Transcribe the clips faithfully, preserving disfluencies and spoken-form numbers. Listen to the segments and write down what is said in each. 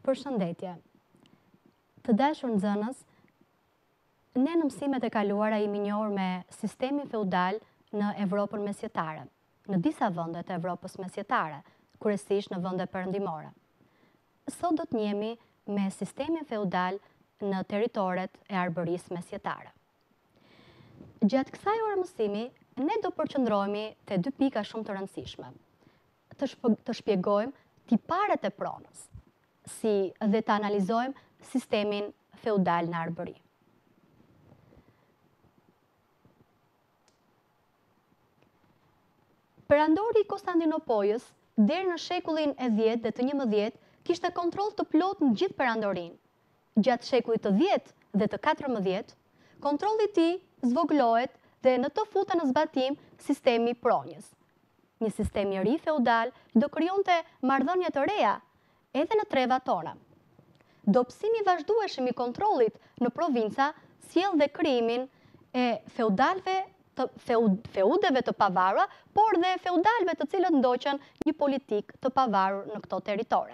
Përshëndetje. Të dashur nxënës, ne në mësimet e kaluara jemi njohur me sistemin feudal në Evropën mesjetare, në disa vende të Evropës mesjetare, kryesisht në vende perëndimore. Sot do të njihemi me sistemin feudal në territoret e Arbërisë mesjetare. Gjatë kësaj ore mësimi, ne do përqendrohemi te dy pika shumë të rëndësishme. Të, të shpjegojmë tiparet e pronës, si dhe të analizojmë sistemin feudal në Arbëri. Perandori i Konstantinopolës, deri në shekullin e dhjetë dhe të njëmbëdhjetë, kishte kontroll të plot në gjithë perandorinë. Gjatë shekullit të dhjetë dhe të katërmbëdhjetë, kontrolli i tij zvogëlohet dhe në të futen në zbatim sistemi pronjës. Një sistem i ri feudal do krijonte marrëdhënie të reja edhe në trevat tona. Dobësimi i vazhdueshëm i kontrollit në provinca sjell dhe krijimin e feudalëve të feud, feudeve të pavarura, por dhe feudalëve të cilët ndoqën një politikë të pavarur në këto territore.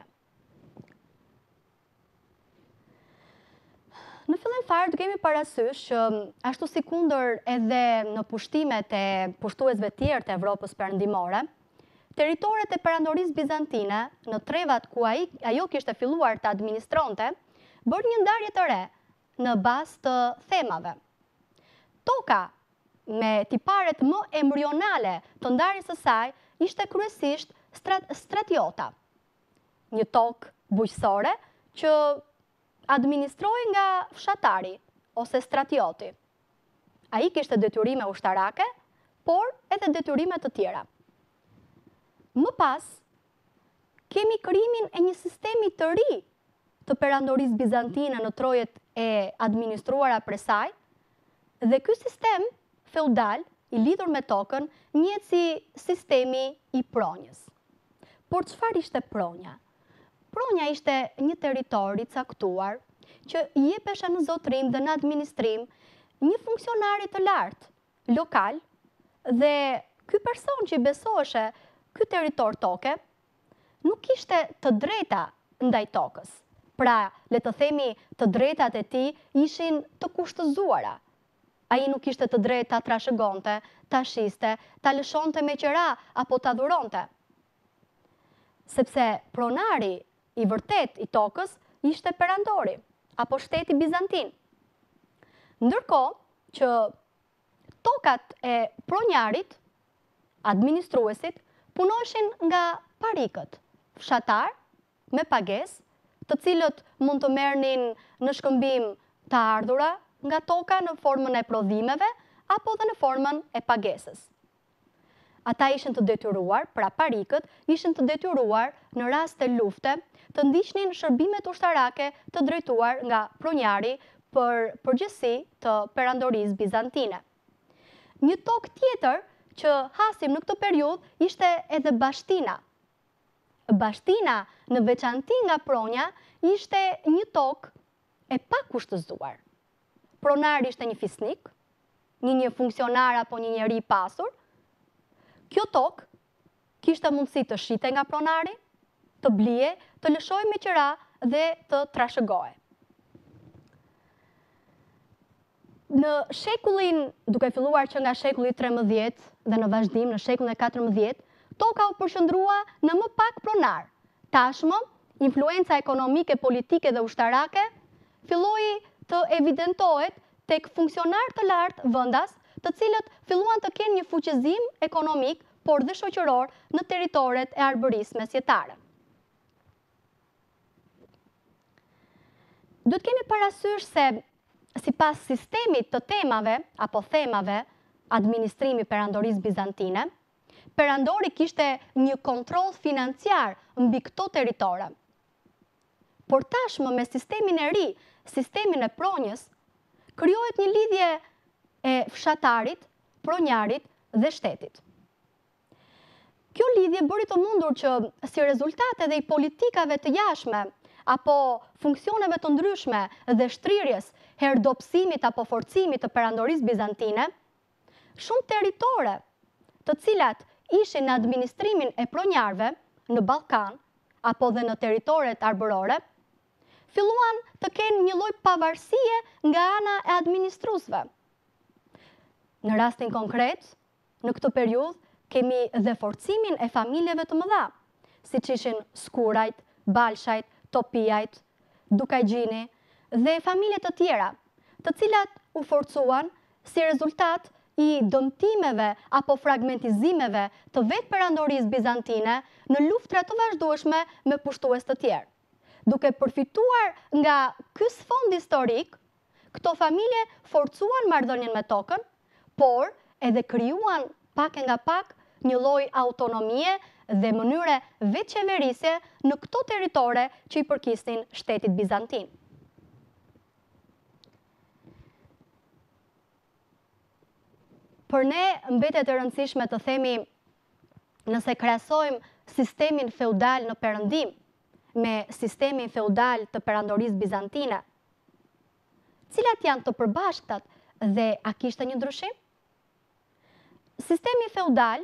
Në fillim fare do kemi parasysh që ashtu si kundër edhe në pushtimet e pushtuesve tjerë të Evropës perëndimore, territoret e perandorisë bizantine, në trevat ku ai, ajo kishte filluar të administronte, bërë një ndarje të re në bazë të themave. Toka me tiparet më embrionale të ndarjes së saj ishte kryesisht strat, stratiota, një tokë bujqësore që administroi nga fshatari ose stratioti. Ai kishte detyrime ushtarake, por edhe detyrime të tjera. Më pas, kemi krijimin e një sistemi të ri të perandorisë bizantine në trojet e administruara prej saj, dhe ky sistem feudal i lidhur me tokën njihet si sistemi i pronjës. Por çfarë ishte pronja? Pronja ishte një territor i caktuar që i jepeshe në zotrim dhe në administrim një funksionari të lartë, lokal, dhe ky person që i besoheshe ky territor toke, nuk kishte të drejta ndaj tokës. Pra, le të themi, të drejtat e tij ishin të kushtëzuara. Ai nuk kishte të drejta ta trashëgonte, ta shiste, ta lëshonte me qira apo ta dhuronte. Sepse pronari i vërtet i tokës ishte perandori, apo shteti bizantin. Ndërkohë që tokat e pronjarit, administruesit, punoheshin nga parikët, fshatar me pagesë, të cilët mund të merrnin në shkëmbim të ardhura nga toka në formën e prodhimeve apo dhe në formën e pagesës. Ata ishin të detyruar, pra parikët, ishin të detyruar në rast të lufte të ndiqnin shërbimet ushtarake të drejtuar nga pronjari për përgjegjësi të perandorisë bizantine. Një tokë tjetër që hasim në këtë periudhë ishte edhe Bashtina. Bashtina, në veçanti nga pronja, ishte një tokë e pakushtëzuar. Pronari ishte një fisnik, një një funksionar apo një njeri i pasur. Kjo tokë kishte mundësi të shite nga pronari, të blije, të lëshoj me qira dhe të trashëgoje. Në shekullin, duke filluar që nga shekulli trembëdhjetë dhe në vazhdim në shekullin e katërmbëdhjetë, toka u përqendrua në më pak pronar. Tashmë, influenca ekonomike, politike dhe ushtarake filloi të evidentohet tek funksionar të lartë vendas, të cilët filluan të kenë një fuqizim ekonomik, por dhe shoqëror në territoret e Arbërisë mesjetare. Do të kemi parasysh se sipas sistemit të temave apo themave administrimi perandorisë bizantine, perandori kishte një kontroll financiar mbi këto territore. Por tashmë me sistemin e ri, sistemin e pronjës, krijohet një lidhje e fshatarit, pronjarit dhe shtetit. Kjo lidhje bëri të mundur që si rezultat edhe i politikave të jashtme apo funksioneve të ndryshme dhe shtrirjes, herdopsimit apo forcimit të perandorisë bizantine, shumë territore, të cilat ishin në administrimin e pronjarve në Ballkan apo dhe në territoret arbërore, filluan të kenë një lloj pavarësie nga ana e administruesve. Në rastin konkret, në këtë periudhë kemi dhe forcimin e familjeve të mëdha, siç ishin Skurajt, Balshajt, Topijajt, Dukajgjini dhe familje të tjera, të cilat u forcuan si rezultat i dëmtimeve apo fragmentizimeve të vetë perandorisë bizantine në luftra të vazhdueshme me pushtues të tjerë. Duke përfituar nga ky sfond historik, këto familje forcuan marrëdhënien me tokën, por edhe krijuan pak e nga pak një lloj autonomie dhe mënyre vetëqeverisje në këto territore që i përkisnin shtetit bizantin. Për ne mbetet e rëndësishme të themi, nëse krahasojmë sistemin feudal në Perëndim me sistemin feudal të perandorisë bizantine, cilat janë të përbashkëtat dhe a kishte një ndryshim? Sistemi feudal,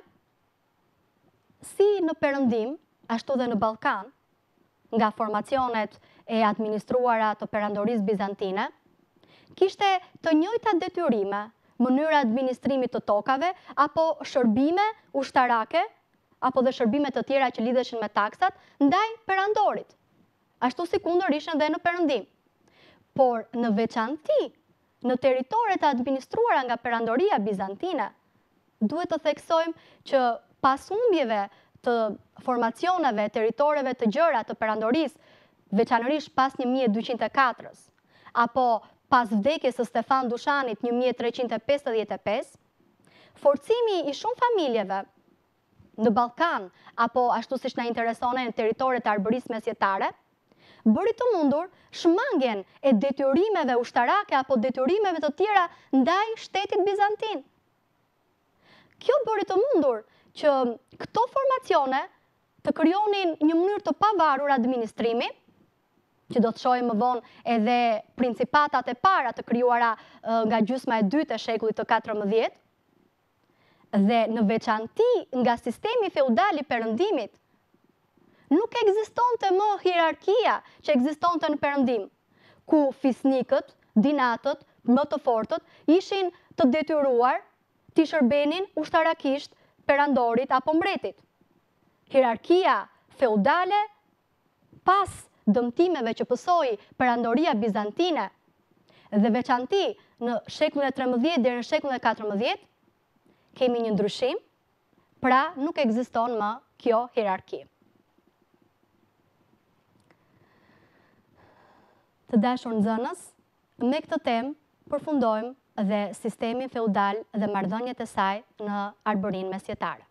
si në Perëndim, ashtu dhe në Ballkan, nga formacionet e administruara të perandorisë bizantine, kishte të njëjtat detyrime, mënyra administrimit të tokave, apo shërbime ushtarake, apo dhe shërbime të tjera që lidheshin me taksat, ndaj perandorit. Ashtu si kundër ishin dhe në Perëndim. Por në veçanti, në teritoret administruara nga perandoria bizantine, duhet të theksojmë që pas humbjeve të formacioneve, territoreve të gjëra të perandorisë, veçanërisht pas një mijë e dyqind e katër-ës, apo pas vdekjes së Stefan Dushanit një mijë e treqind e pesëdhjetë e pesë, forcimi i shumë familjeve në Ballkan, apo ashtu siç na interesonin në teritoret e Arbërisë mesjetare, bëri të mundur shmangjen e detyrimeve ushtarake apo detyrimeve të tjera ndaj shtetit bizantin. Kjo bëri të mundur që këto formacione të krijonin një mënyrë të pavarur administrimi, që do të shohim më vonë edhe principatat e para të krijuara nga gjysma e dytë e shekullit të katërmbëdhjetë, dhe në veçanti nga sistemi feudal i Perëndimit, nuk ekzistonte më hierarkia që ekzistonte në Perëndim, ku fisnikët, dinatët, më të fortët ishin të detyruar t'i shërbenin ushtarakisht perandorit apo mbretit. Hierarkia feudale, pas dëmtimeve që pësoi perandoria bizantine dhe veçanti në shekullin e trembëdhjetë deri në shekullin e katërmbëdhjetë, kemi një ndryshim, pra nuk ekziston më kjo hierarki. Të dashur nxënës, me këtë temë përfundojmë dhe sistemin feudal dhe marrëdhëniet e saj në Arbërinë mesjetare.